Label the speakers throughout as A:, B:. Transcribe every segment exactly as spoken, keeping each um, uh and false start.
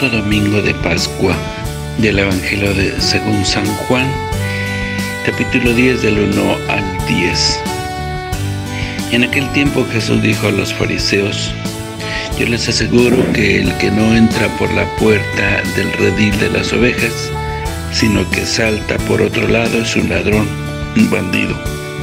A: Cuarto domingo de Pascua del Evangelio de según San Juan, capítulo diez, del uno al diez. En aquel tiempo Jesús dijo a los fariseos: yo les aseguro que el que no entra por la puerta del redil de las ovejas, sino que salta por otro lado, es un ladrón, un bandido.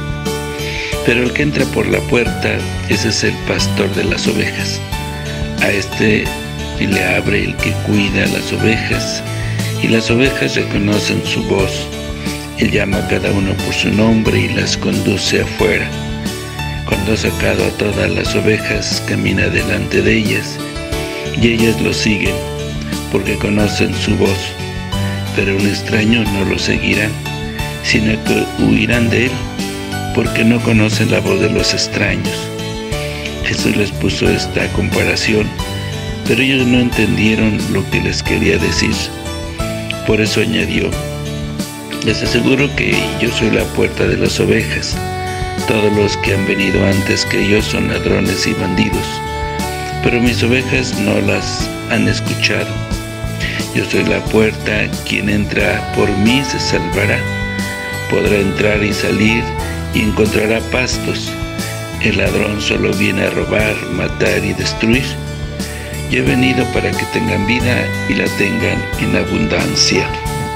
A: Pero el que entra por la puerta, ese es el pastor de las ovejas. A este le abre el que cuida las ovejas, y las ovejas reconocen su voz. Él llama a cada uno por su nombre y las conduce afuera. Cuando ha sacado a todas las ovejas, camina delante de ellas, y ellas lo siguen, porque conocen su voz. Pero un extraño no lo seguirán, sino que huirán de él, porque no conocen la voz de los extraños. Jesús les puso esta comparación, pero ellos no entendieron lo que les quería decir. Por eso añadió: les aseguro que yo soy la puerta de las ovejas. Todos los que han venido antes que yo son ladrones y bandidos, pero mis ovejas no las han escuchado. Yo soy la puerta, quien entra por mí se salvará. Podrá entrar y salir y encontrará pastos. El ladrón solo viene a robar, matar y destruir. Yo he venido para que tengan vida y la tengan en abundancia.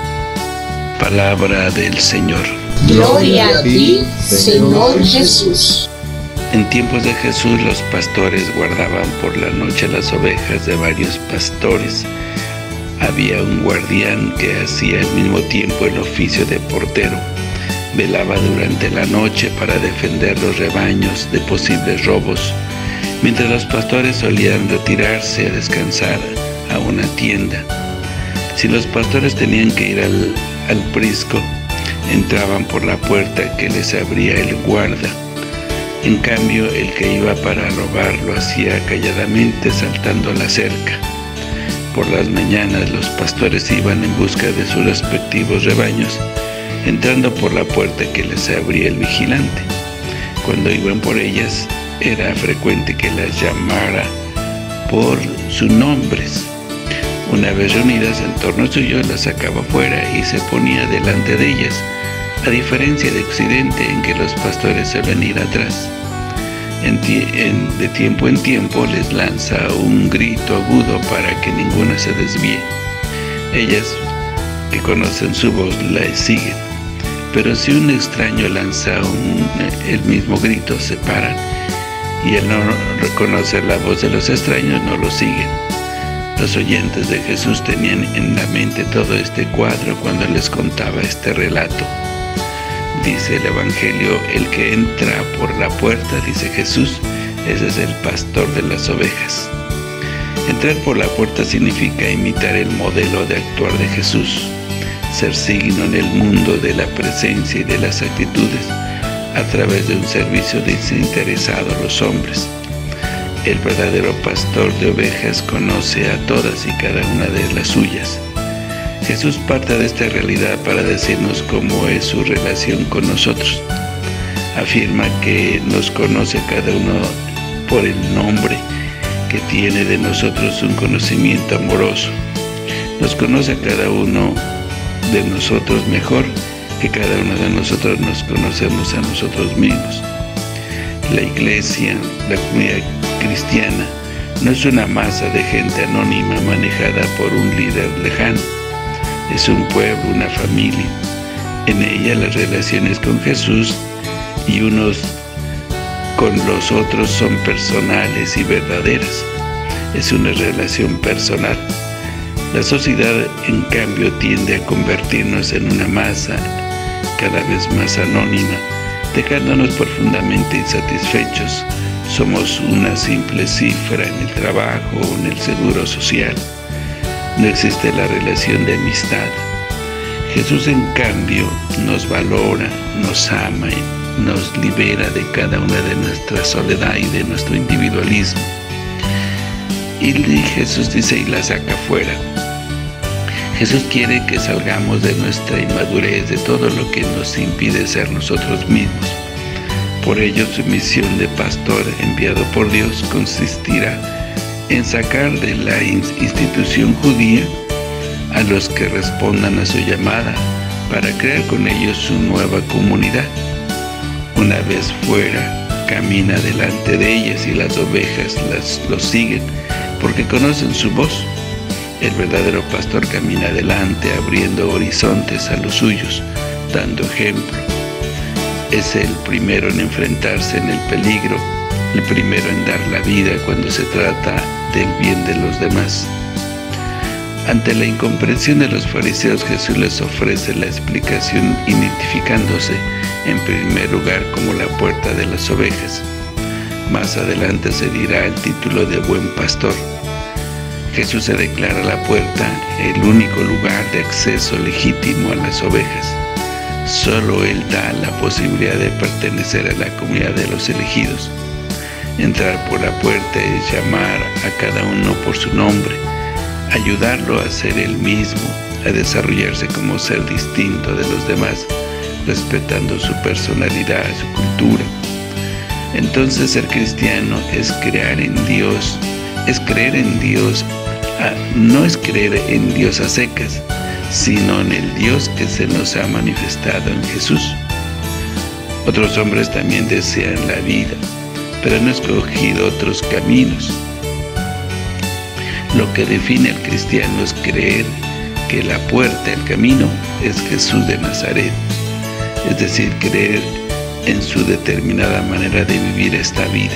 A: Palabra del Señor.
B: Gloria a ti, Señor Jesús.
A: En tiempos de Jesús, los pastores guardaban por la noche las ovejas de varios pastores. Había un guardián que hacía al mismo tiempo el oficio de portero. Velaba durante la noche para defender los rebaños de posibles robos, mientras los pastores solían retirarse a descansar a una tienda. Si los pastores tenían que ir al, al prisco, entraban por la puerta que les abría el guarda. En cambio, el que iba para robar lo hacía calladamente, saltando la cerca. Por las mañanas los pastores iban en busca de sus respectivos rebaños, entrando por la puerta que les abría el vigilante. Cuando iban por ellas, era frecuente que las llamara por sus nombres. Una vez reunidas en torno suyo, las sacaba fuera y se ponía delante de ellas, a diferencia de Occidente, en que los pastores suelen ir atrás. En en, de tiempo en tiempo les lanza un grito agudo para que ninguna se desvíe. Ellas, que conocen su voz, la siguen. Pero si un extraño lanza un, el mismo grito, se paran, y al no reconocer la voz de los extraños, no lo siguen. Los oyentes de Jesús tenían en la mente todo este cuadro cuando les contaba este relato. Dice el Evangelio: el que entra por la puerta, dice Jesús, ese es el pastor de las ovejas. Entrar por la puerta significa imitar el modelo de actuar de Jesús, ser signo en el mundo de la presencia y de las actitudes, a través de un servicio desinteresado a los hombres. El verdadero pastor de ovejas conoce a todas y cada una de las suyas. Jesús parte de esta realidad para decirnos cómo es su relación con nosotros. Afirma que nos conoce a cada uno por el nombre, que tiene de nosotros un conocimiento amoroso. Nos conoce a cada uno de nosotros mejor que cada uno de nosotros nos conocemos a nosotros mismos. La iglesia, la comunidad cristiana, no es una masa de gente anónima manejada por un líder lejano. Es un pueblo, una familia. En ella las relaciones con Jesús y unos con los otros son personales y verdaderas. Es una relación personal. La sociedad, en cambio, tiende a convertirnos en una masa cada vez más anónima, dejándonos profundamente insatisfechos. Somos una simple cifra en el trabajo o en el seguro social. No existe la relación de amistad. Jesús, en cambio, nos valora, nos ama y nos libera de cada una de nuestra soledad y de nuestro individualismo. Y Jesús dice, y la saca fuera. Jesús quiere que salgamos de nuestra inmadurez, de todo lo que nos impide ser nosotros mismos. Por ello, su misión de pastor enviado por Dios consistirá en sacar de la institución judía a los que respondan a su llamada para crear con ellos su nueva comunidad. Una vez fuera, camina delante de ellas y las ovejas las, los siguen porque conocen su voz. El verdadero pastor camina adelante abriendo horizontes a los suyos, dando ejemplo. Es el primero en enfrentarse en el peligro, el primero en dar la vida cuando se trata del bien de los demás. Ante la incomprensión de los fariseos, Jesús les ofrece la explicación identificándose en primer lugar como la puerta de las ovejas. Más adelante se dirá el título de buen pastor. Jesús se declara la puerta, el único lugar de acceso legítimo a las ovejas. Solo Él da la posibilidad de pertenecer a la comunidad de los elegidos. Entrar por la puerta es llamar a cada uno por su nombre, ayudarlo a ser él mismo, a desarrollarse como ser distinto de los demás, respetando su personalidad, su cultura. Entonces ser cristiano es creer en Dios, es creer en Dios, no es creer en Dios a secas, sino en el Dios que se nos ha manifestado en Jesús. Otros hombres también desean la vida, pero han escogido otros caminos. Lo que define al cristiano es creer que la puerta, el camino, es Jesús de Nazaret, es decir, creer en su determinada manera de vivir esta vida.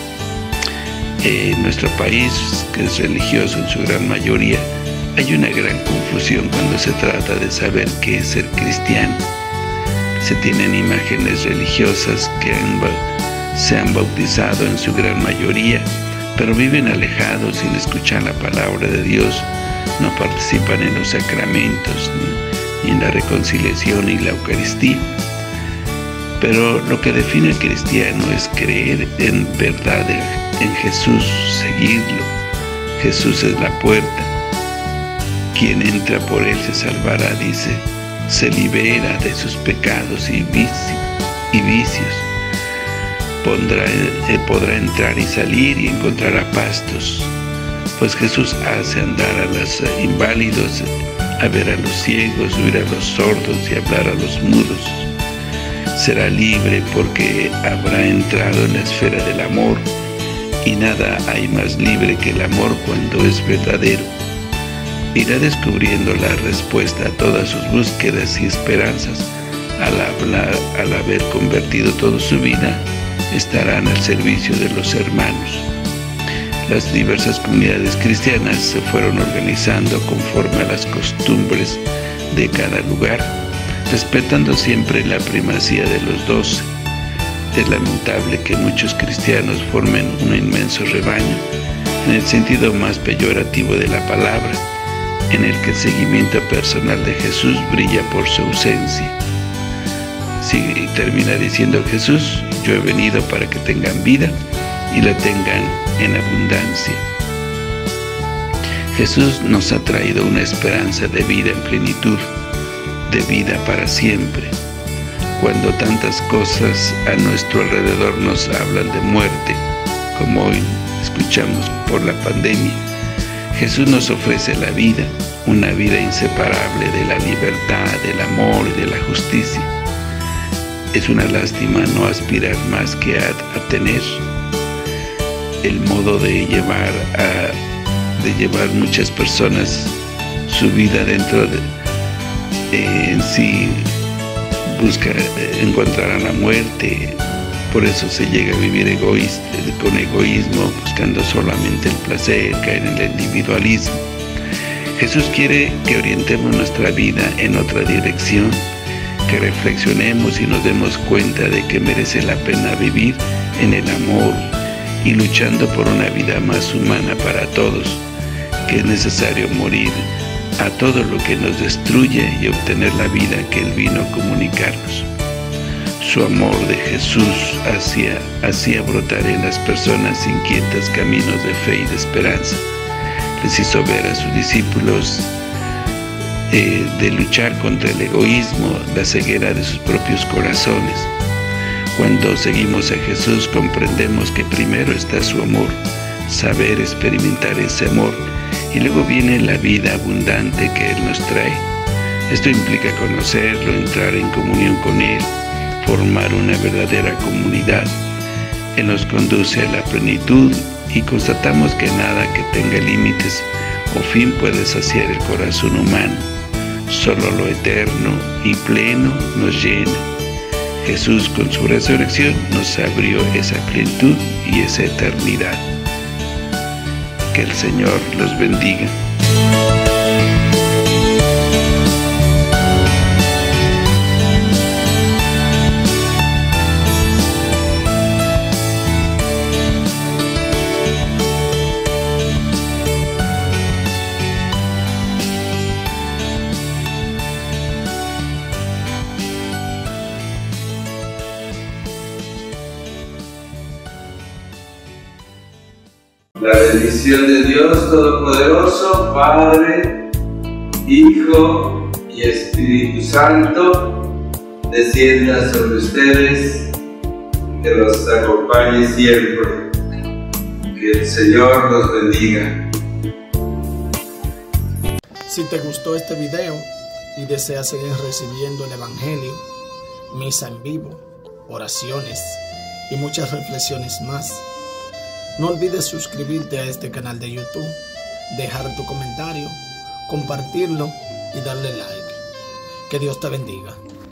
A: En nuestro país, que es religioso en su gran mayoría, hay una gran confusión cuando se trata de saber qué es ser cristiano. Se tienen imágenes religiosas que han, se han bautizado en su gran mayoría, pero viven alejados sin escuchar la palabra de Dios, no participan en los sacramentos, ni en la reconciliación y la Eucaristía. Pero lo que define al cristiano es creer en verdad en Jesús, seguirlo. Jesús es la puerta. Quien entra por él se salvará, dice, se libera de sus pecados y vicios. Pondrá, eh, podrá entrar y salir y encontrará pastos, pues Jesús hace andar a los inválidos, a ver a los ciegos, oír a los sordos y hablar a los mudos. Será libre porque habrá entrado en la esfera del amor, y nada hay más libre que el amor cuando es verdadero. Irá descubriendo la respuesta a todas sus búsquedas y esperanzas. Al hablar, al haber convertido toda su vida, estarán al servicio de los hermanos. Las diversas comunidades cristianas se fueron organizando conforme a las costumbres de cada lugar, respetando siempre la primacía de los doce. Es lamentable que muchos cristianos formen un inmenso rebaño, en el sentido más peyorativo de la palabra, en el que el seguimiento personal de Jesús brilla por su ausencia. Sí, termina diciendo Jesús: yo he venido para que tengan vida y la tengan en abundancia. Jesús nos ha traído una esperanza de vida en plenitud, de vida para siempre. Cuando tantas cosas a nuestro alrededor nos hablan de muerte, como hoy escuchamos por la pandemia, Jesús nos ofrece la vida, una vida inseparable de la libertad, del amor y de la justicia. Es una lástima no aspirar más que a, a tener el modo de llevar a, de llevar muchas personas su vida dentro de eh, en sí busca encontrar a la muerte. Por eso se llega a vivir egoísta, con egoísmo, buscando solamente el placer, caer en el individualismo. Jesús quiere que orientemos nuestra vida en otra dirección, que reflexionemos y nos demos cuenta de que merece la pena vivir en el amor y luchando por una vida más humana para todos, que es necesario morir a todo lo que nos destruye y obtener la vida que Él vino a comunicarnos. Su amor de Jesús hacía, hacía brotar en las personas inquietas caminos de fe y de esperanza. Les hizo ver a sus discípulos eh, de luchar contra el egoísmo, la ceguera de sus propios corazones. Cuando seguimos a Jesús comprendemos que primero está su amor, saber experimentar ese amor, y luego viene la vida abundante que Él nos trae. Esto implica conocerlo, entrar en comunión con Él, formar una verdadera comunidad. Él nos conduce a la plenitud y constatamos que nada que tenga límites o fin puede saciar el corazón humano. Solo lo eterno y pleno nos llena. Jesús, con su resurrección, nos abrió esa plenitud y esa eternidad. Que el Señor los bendiga.
C: La bendición de Dios Todopoderoso, Padre, Hijo y Espíritu Santo, descienda sobre ustedes, que los acompañe siempre. Que el Señor los bendiga.
D: Si te gustó este video y deseas seguir recibiendo el Evangelio, misa en vivo, oraciones y muchas reflexiones más, no olvides suscribirte a este canal de YouTube, dejar tu comentario, compartirlo y darle like. Que Dios te bendiga.